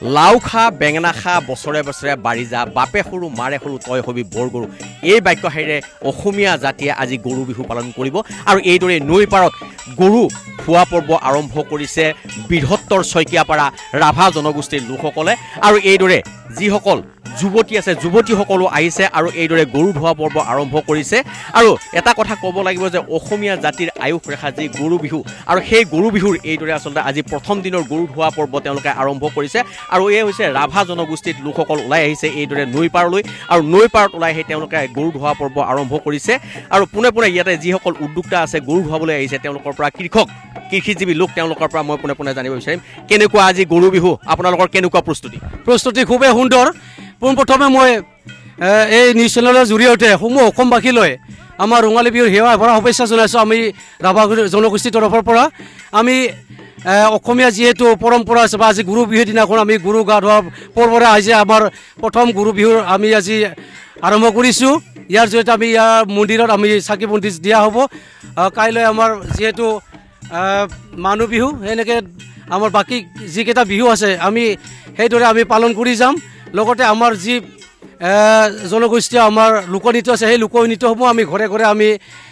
লাও খা বেঙেনা খা বছৰে বছৰে বাঢ়ি যা বাপে সৰু মাৰে সৰু তই হবি বৰ গৰু এই বাক্যশাৰীৰে অসমীয়া জাতিয়ে আজি গৰু বিহু পালন কৰিব আৰু এইদৰে নৈ পাৰত গৰু খোৱা পৰ্ব আৰম্ভ কৰিছে বৃহত্তৰ শইকীয়াপাৰা ৰাভা জনগোষ্ঠীৰ লোকসকলে আৰু এইদৰে যিসকল যুৱতী আছে যুৱতীসকলো আহিছে আৰু এইদৰে গৰু ধোৱা পৰ্ব আৰম্ভ কৰিছে আৰু এটা কথা ক'ব লাগিব যে অসমীয়া জাতিৰ আয়ুস ৰেখা যি গৰু বিহু আৰু সেই গৰু বিহুৰ এইদৰে আচলতে আজি প্ৰথম দিনৰ গৰু ধোৱা পৰ্ব তেওঁলোকে আৰম্ভ কৰিছে আৰু এই হৈছে ৰাভা জনগোষ্ঠীৰ লোকসকল ওলাই আহিছে এইদৰে নৈ পাৰলৈ আৰু নৈ পাৰত ওলাই আহি তেওঁলোকে গৰু ধোৱা পৰ্ব আৰম্ভ কৰিছে আৰু পোনে পোনে ইয়াতে যিসকল উদ্যোক্তা আছে গৰু ধোৱাবলৈ আহিছে তেওঁলোকৰ পৰা কৃষিজীৱী লোক তেওঁলোকৰ পৰা মই পোনে পোনে জানিব বিচাৰিম কেনেকুৱা আজি গৰু বিহু আপোনালোকৰ কেনেকুৱা প্ৰস্তুতি খুবেই সুন্দৰ পোনপ্ৰথমে মই এই নিউজ চেনেলৰ জৰিয়তে সমূহ অসমবাসীলৈ আমাৰ ৰঙালী বিহুৰ সেৱা ভৰা শুভেচ্ছা জনাইছোঁ আমি ৰাভা জনগোষ্ঠীৰ তৰফৰ পৰা আমি অসমীয়া যিহেতু পৰম্পৰা আছে বা আজি গৰু বিহুৰ দিনাখন আমি গৰু গা ধোৱা পৰ্বৰে আজি আমাৰ প্ৰথম গৰু বিহুৰ আমি আজি আৰম্ভ কৰিছোঁ ইয়াৰ জৰিয়তে আমি ইয়াৰ মন্দিৰত আমি চাকি বন্তি দিয়া হ'ব কাইলৈ আমাৰ যিহেতু মানুহ বিহু সেনেকৈ আমাৰ বাকী যিকেইটা বিহু আছে আমি সেইদৰে আমি পালন কৰি যাম লগতে আমাৰ যি জনগোষ্ঠীয় আমাৰ লোকনৃত্য আছে সেই লোকনৃত্যসমূহ আমি ঘৰে ঘৰে আমি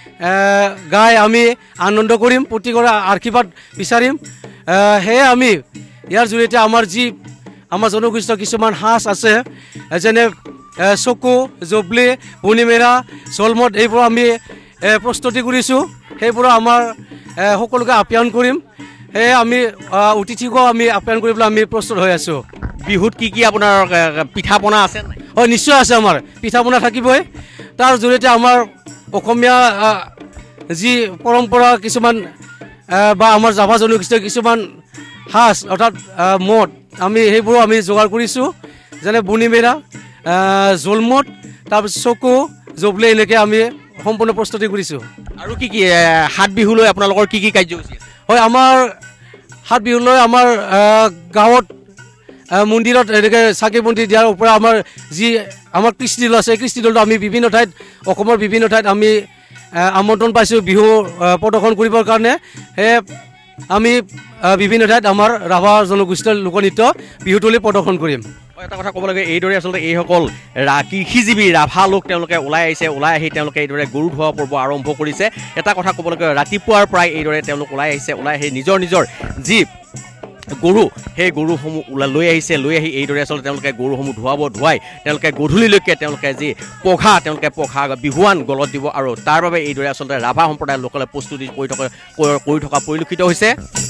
গাই আমি আনন্দ কৰিম প্ৰত্যেকৰে আশীৰ্বাদ বিচাৰিম সেয়ে আমি ইয়াৰ জৰিয়তে আমাৰ জনগোষ্ঠীয় কিছুমান সাজ আছে যেনে চকু জবলি পূৰ্ণিমেৰা জলমত এইবোৰ আমি প্ৰস্তুতি কৰিছোঁ সেইবোৰ আমাৰ সকলোকে আপ্যায়ন কৰিম সেয়ে আমি অতিথিকো আমি আপ্যায়ন কৰিবলৈ আমি প্ৰস্তুত হৈ আছোঁ বিহুত কি আপোনাৰ পিঠা পনা আছে হয় নিশ্চয় আছে আমাৰ পিঠা পনা থাকিবই তাৰ জৰিয়তে আমাৰ অসমীয়া যি পৰম্পৰা কিছুমান বা আমাৰ ৰাভা জনগোষ্ঠীয় কিছুমান সাজ অৰ্থাৎ মদ আমি সেইবোৰ আমি যোগাৰ কৰিছোঁ যেনে বুনিমেৰা জলমত তাৰপিছত চকু জবলে এনেকৈ আমি সম্পূৰ্ণ প্ৰস্তুতি কৰিছোঁ আৰু কি সাত বিহুলৈ আপোনালোকৰ কি কাৰ্যসূচী হয় আমাৰ সাত বিহুলৈ আমাৰ গাঁৱত মন্দিৰত এনেকৈ চাকি বন্তি দিয়াৰ পৰা আমাৰ যি আমাৰ কৃষ্টি দল আছে কৃষ্টি দলটো আমি বিভিন্ন ঠাইত অসমৰ বিভিন্ন ঠাইত আমি আমন্ত্ৰণ পাইছোঁ বিহু প্ৰদৰ্শন কৰিবৰ কাৰণে সেয়ে আমি বিভিন্ন ঠাইত আমাৰ ৰাভা জনগোষ্ঠীৰ লোকনৃত্য বিহুতলী প্ৰদৰ্শন কৰিম এটা কথা ক'ব লাগে এইদৰে আচলতে এইসকল কৃষিজীৱী ৰাভা লোক তেওঁলোকে ওলাই আহি তেওঁলোকে এইদৰে গৰু ধোৱা পৰ্ব আৰম্ভ কৰিছে এটা কথা ক'ব লাগে ৰাতিপুৱাৰ পৰাই এইদৰে তেওঁলোক ওলাই আহি নিজৰ যি গৰু সেই গৰুসমূহ লৈ আহি এইদৰে আচলতে তেওঁলোকে গৰুসমূহ ধুৱাই তেওঁলোকে গধূলিলৈকে তেওঁলোকে যি পঘা বিহুৱান গলত দিব আৰু তাৰ বাবে এইদৰে আচলতে ৰাভা সম্প্ৰদায়ৰ লোকলে প্ৰস্তুতি কৰি থকা পৰিলক্ষিত হৈছে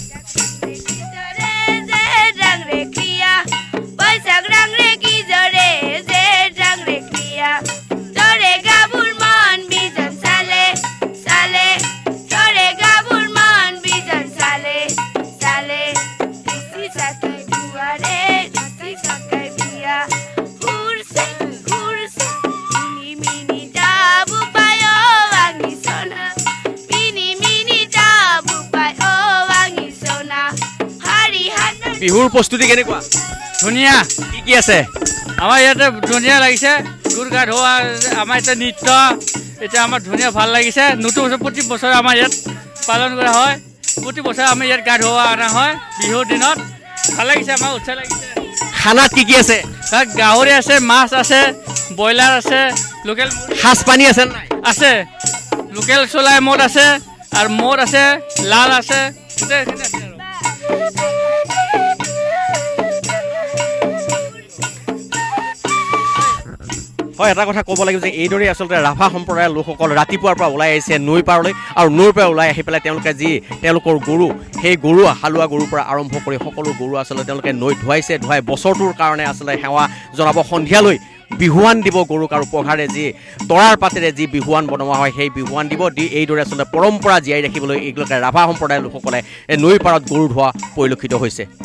বিহুৰ প্ৰস্তুতি কেনেকুৱা ধুনীয়া কি আছে আমাৰ ইয়াতে ধুনীয়া লাগিছে গৰু গা ধোৱা আমাৰ ইয়াতে নৃত্য এতিয়া আমাৰ ধুনীয়া ভাল লাগিছে নতুন বছৰ প্ৰতি বছৰে আমাৰ ইয়াত পালন কৰা হয় প্ৰতি বছৰে আমি ইয়াত গা ধোৱা অনা হয় বিহুৰ দিনত ভাল লাগিছে আমাৰ উৎসাহ লাগিছে খানাত কি আছে তাত গাহৰি আছে মাছ আছে ব্ৰইলাৰ আছে লোকেল সাজ পানী আছে নাই আছে লোকেল চলাই মদ আছে আৰু মদ আছে লাল আছে গোটেইখিনি আছে হয় এটা কথা ক'ব লাগিব যে এইদৰে আচলতে ৰাভা সম্প্ৰদায়ৰ লোকসকল ৰাতিপুৱাৰ পৰা ওলাই আহিছে নৈ পাৰলৈ আৰু নৈৰ পৰা ওলাই আহি পেলাই তেওঁলোকে তেওঁলোকৰ গৰু সেই গৰু হালোৱা গৰুৰ পৰা আৰম্ভ কৰি সকলো গৰু আচলতে তেওঁলোকে নৈত ধুৱাই বছৰটোৰ কাৰণে আচলতে সেৱা জনাব সন্ধিয়ালৈ বিহুৱান দিব গৰুক আৰু পঘাৰে যি তৰাৰ পাতেৰে যি বিহুৱান বনোৱা হয় সেই বিহুৱান দিব এইদৰে আচলতে পৰম্পৰা জীয়াই ৰাখিবলৈ এইবিলাকে ৰাভা সম্প্ৰদায়ৰ লোকসকলে নৈ পাৰত গৰু ধোৱা পৰিলক্ষিত হৈছে